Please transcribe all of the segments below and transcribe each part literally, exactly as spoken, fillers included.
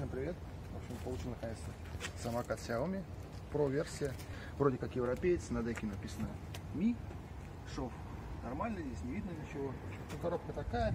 Всем привет! В общем, получил наконец-то самокат Xiaomi Pro версия. Вроде как европеец, на деке написано Mi. Шов нормальный, здесь не видно ничего. Ну, коробка такая.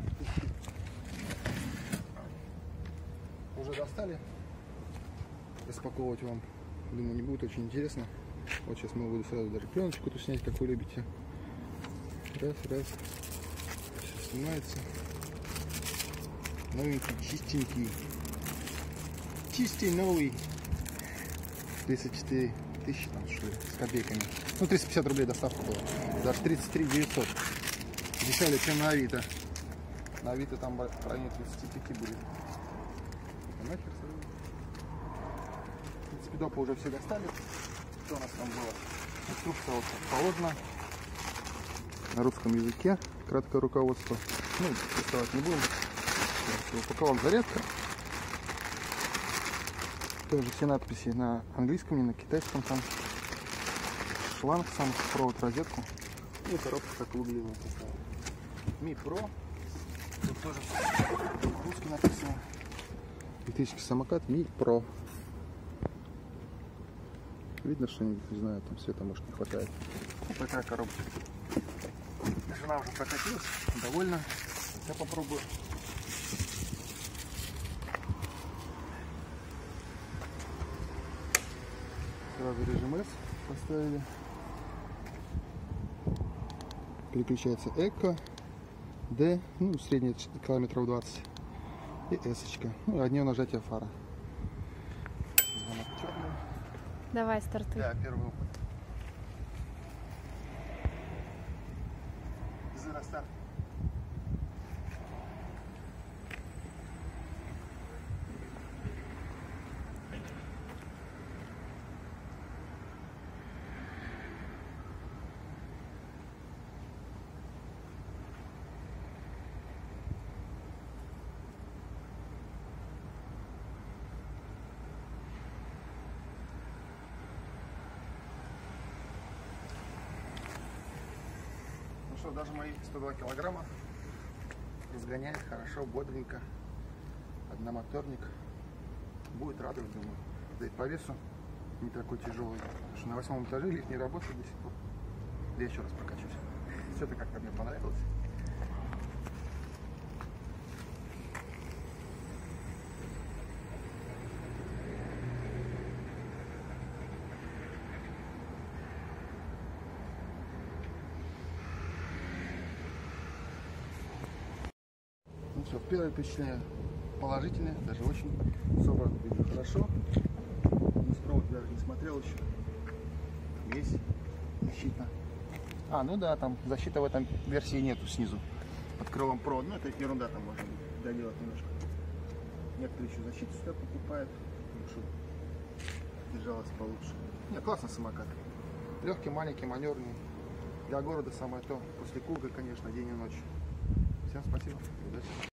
Уже достали. Распаковывать вам, думаю, не будет очень интересно. Вот сейчас мы буду сразу даже пленочку тут снять, как вы любите. Раз, раз. Все снимается. Новенький, чистенький. Чистый новый. тридцать четыре тысячи там, что ли, с копейками. Ну, триста пятьдесят рублей доставка была. Даже тридцать три девятьсот. Дешевле, чем на Авито. На Авито там в районе тридцати пяти будет. Нахер сразу. В принципе, допы уже все достали. Что у нас там было? Инструкция вот как положено. На русском языке. Краткое руководство. Ну, доставать не будем. Упаковок зарядка. Тоже все надписи на английском, не на китайском там. Шланг сам, провод, розетку. И коробка как выглядела. Mi Pro. Тут тоже русский написано. Электрический самокат Mi Pro. Видно, что не, не знаю, там света может не хватает. Вот такая коробка. Жена уже прокатилась, довольна. Я попробую. Сразу режим S поставили. Переключается Эко, D, ну средняя километров двадцать. И S. Ну, одно нажатие фара. Давай, стартуй. Да, первый опыт. Зero старт. Ну что, даже мои сто два килограмма разгоняет хорошо, бодренько. Одномоторник. Будет радовать, думаю. Да и по весу не такой тяжелый. Потому что на восьмом этаже лифт не работает до сих пор. Я еще раз прокачусь. Все-то как-то мне понравилось. Ну все, первое впечатление положительное, даже очень собран, видно хорошо. Провод даже не смотрел еще. Есть защита. А, ну да, там защита в этом версии нету снизу. Под крылом провод. Ну это ерунда, там можно доделать немножко. Некоторые еще защиту сюда покупают, чтобы держалась получше. Не, классный самокат. Легкий, маленький, маневренный. Для города самое то. После круга, конечно, день и ночь. Всем спасибо. Удачи.